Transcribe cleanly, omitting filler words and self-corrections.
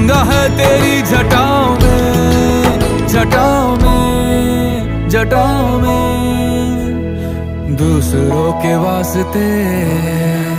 गंगा है तेरी जटाओं में, जटाओं में, जटाओं में, दूसरों के वास्ते